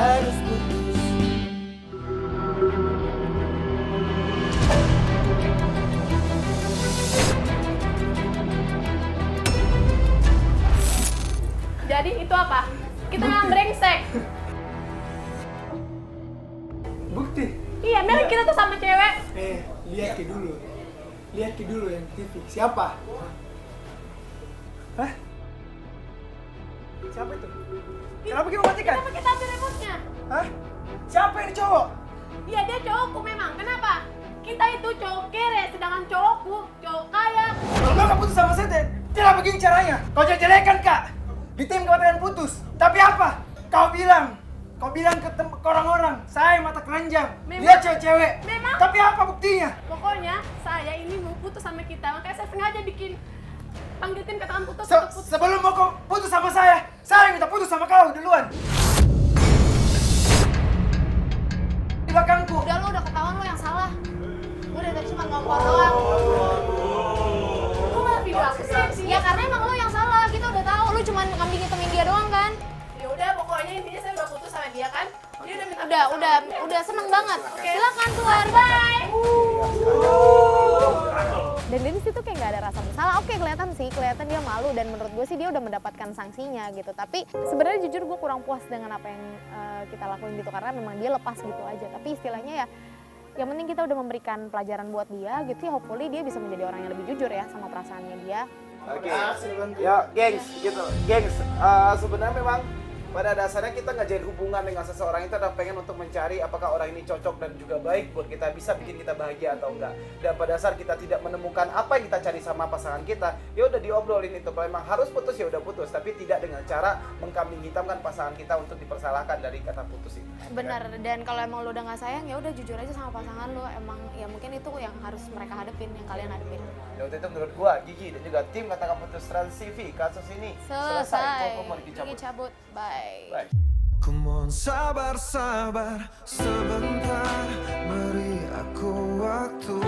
harus putus. Jadi itu apa? Kita yang brengsek. Bukti. Iya, memang kita tuh sama cewek. Lihat ke dulu. Lihat ke dulu yang TV. Siapa? Hah? Siapa itu? Kenapa kita matikan? Kenapa kita ambil remote-nya? Hah? Siapa ini cowok? Iya, dia cowokku memang. Kenapa? Kita itu cowok kere, sedangkan cowokku cowok kaya. Kalau kau putus sama saya, tidak begini caranya. Kau jelek-jelekan, Kak. Di tim katakan putus. Tapi apa? Kau bilang ke orang-orang, saya mata keranjang. Lihat cewek-cewek. Memang. Tapi apa buktinya? Pokoknya saya ini mau putus sama kita, makanya saya sengaja bikin panggil tim katakan putus. Sebelum mau kau putus sama saya minta putus sama kau duluan. Di belakangku. Udah lo udah ketahuan lo yang salah. Gue dari tadi cuma ngomong doang. Kok malah video aku sih? Ya karena emang lo yang salah. Kita udah tahu lo cuma kambing hitamin dia doang kan. Ya udah, pokoknya intinya saya udah putus sama dia kan. Dia udah minta Udah seneng banget. Silakan keluar. bye. Dan dari situ kayak nggak ada rasa bersalah. Oke, kelihatan dia malu dan menurut gue sih dia udah mendapatkan sanksinya gitu. Tapi sebenarnya jujur gue kurang puas dengan apa yang kita lakuin gitu karena memang dia lepas gitu aja. Tapi istilahnya ya yang penting kita udah memberikan pelajaran buat dia gitu ya. Hopefully dia bisa menjadi orang yang lebih jujur ya sama perasaannya dia. Oke, ya gengs gitu, gengs. Sebenarnya memang pada dasarnya kita ngajarin hubungan dengan seseorang itu adalah pengen untuk mencari apakah orang ini cocok dan juga baik buat kita, bisa bikin kita bahagia atau enggak. Dan pada dasar kita tidak menemukan apa yang kita cari sama pasangan kita, ya udah diobrolin itu. Kalau memang harus putus ya udah putus, tapi tidak dengan cara mengkambing hitamkan pasangan kita untuk dipersalahkan dari kata putus itu. Bener, dan kalau emang lo udah nggak sayang ya udah jujur aja sama pasangan lo. Emang ya mungkin itu yang harus mereka hadepin, yang kalian hadepin. Dan waktu itu menurut gua, Gigi dan juga tim katakan putus Trans TV, kasus ini selesai. Kok mau Gigi cabut. Bye. Bye. Come on, sabar sebentar, beri aku waktu.